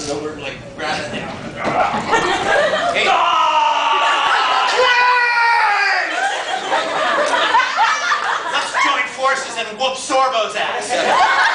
tosses over and like grab it down. Hey. Let's join forces and whoop Sorbo's ass.